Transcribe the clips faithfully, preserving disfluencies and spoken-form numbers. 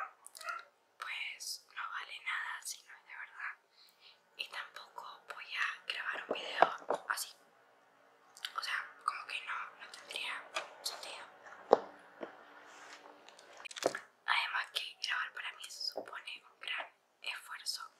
pues no vale nada si no es de verdad. Y tampoco voy a grabar un video así. O sea, como que no, no tendría sentido. Además que grabar para mí se supone un gran esfuerzo,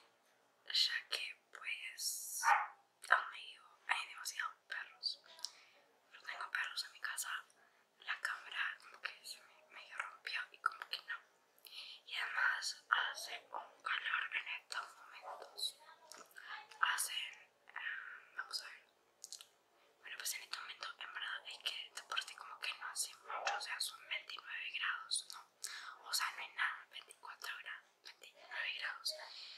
ya que pues, donde vivo hay demasiados perros. No tengo perros en mi casa, la cámara como que se me medio rompió y como que no. Y además hace un calor en estos momentos. Hacen, um, vamos a ver. Bueno, pues en este momento en verdad es que de por sí como que no hace mucho, o sea, son veintinueve grados, ¿no? O sea, no es nada, veinticuatro grados, veintinueve grados.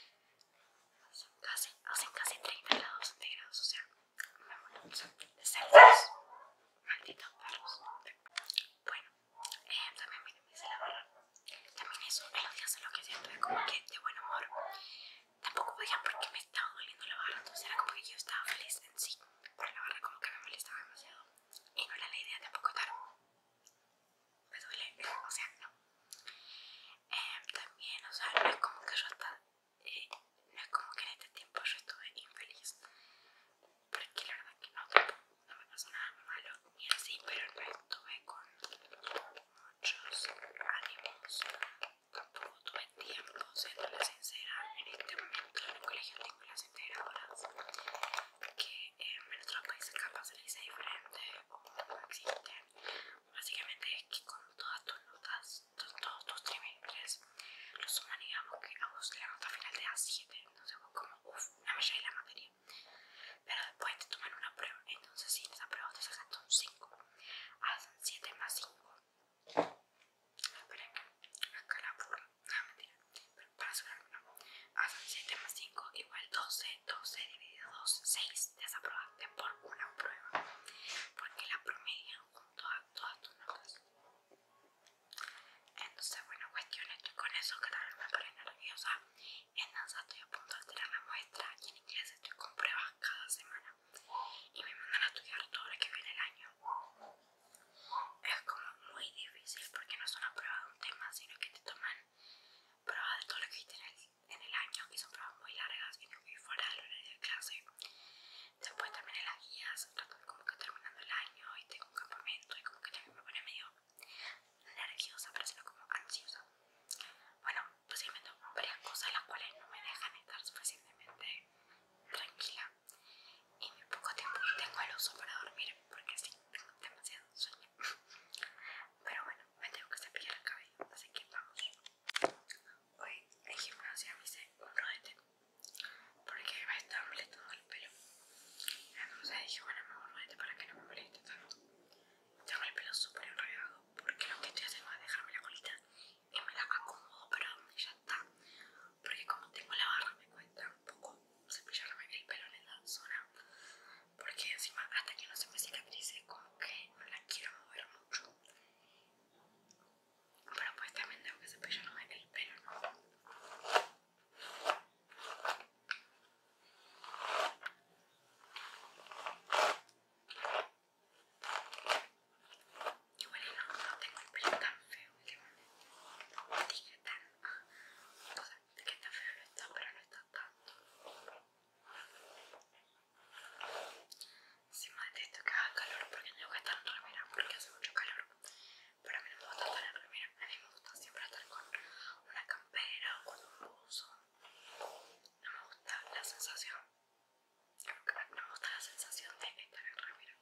Son casi, hacen casi treinta grados centígrados, o sea, me muero, o sea, de Celsius. Malditos perros. Bueno, eh, también miren, me hice la barra. También eso, en los días en los que siento es como que de buen humor. Tampoco podía porque me estaba doliendo la barra, entonces era como que yo estaba feliz en sí. Pero la barra como que me molestaba demasiado. Y no era la idea tampoco estar. Me duele, o sea, no. Eh, también, o sea, no es como que yo estaba, eh, no es como que en este tiempo yo estuve infeliz. Porque la verdad que no, tampoco, no me pasó nada malo ni así, pero no estuve con muchos ánimos. Tampoco tuve tiempo, siéndole sincera. En este momento en el colegio tengo las integradoras que en otros países capaz se le dice diferente o no existen. Básicamente es que con todas tus notas, todos tus trimestres, lo suman, digamos que a vos la nota final te da siete. Entonces vos como, uff, no me llegué la materia. Pero después te toman una prueba, entonces si en esa prueba te sacaste un cinco, hacen siete más cinco. Esperen, acá la burla, no mentira, pero para asegurarme no. Hacen siete más cinco igual doce, doce dividido dos, seis. Desaprobaste por una prueba, porque la promedian junto a todas tus notas. Entonces, bueno, cuestión, estoy con eso que también me pone nerviosa. En danza estoy a punto de tener la muestra y en inglés estoy con pruebas cada semana. Y me mandan a estudiar todo lo que viene el año. Es como muy difícil porque no es una prueba de un tema, sino que te toman pruebas de todo lo que viste en el, en el año y son pruebas muy largas y tengo que ir fuera del horario de clase. Después también en las guías, estoy como que terminando el año y tengo un campamento y como que también me pone medio nerviosa, pero sino como ansiosa. Bueno, pues sí me tomo varias cosas las cuales no me dejan estar suficientemente tranquila. Y muy poco tiempo tengo el uso para dormir porque sí, tengo demasiado sueño. Pero bueno, me tengo que cepillar el cabello, así que vamos. Hoy en gimnasia me hice un rodete porque me estaba molestando el pelo. Entonces dije, bueno, me hago un rodete para que no me moleste tanto. Tengo el pelo súper enredado porque lo que estoy haciendo es dejarme la colita y me la acomodo para donde ya está. Porque como tengo la barra me cuesta un poco cepillarme el pelo en esa zona. Porque encima hasta que no se me cicatrice como que no la quiero mover mucho. Pero pues también tengo que cepillarme el pelo, ¿no? Igual y no, no tengo el pelo tan feo últimamente. Dije tan, o sea, que está feo no está, pero no está tanto. Encima de esto que haga calor porque tengo que estar en remera porque hace mucho calor. Pero a mí no me gusta estar en remera, a mí me gusta siempre estar con una campera o con un buzo. No me gusta la sensación, no me gusta la sensación de estar en remera.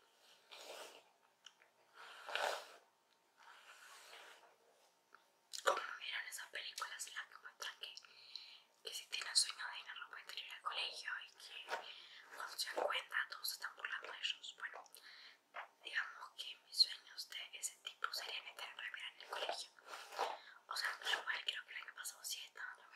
Como vieron esas películas en las que muestran que, que si tienen sueño de ir en ropa interior al colegio y que cuando se dan cuenta todos se están burlando de ellos. Bueno, digamos que mis sueños de ese tipo serían estar en remera en el colegio. O sea, yo igual creo que el año pasado sí estaba en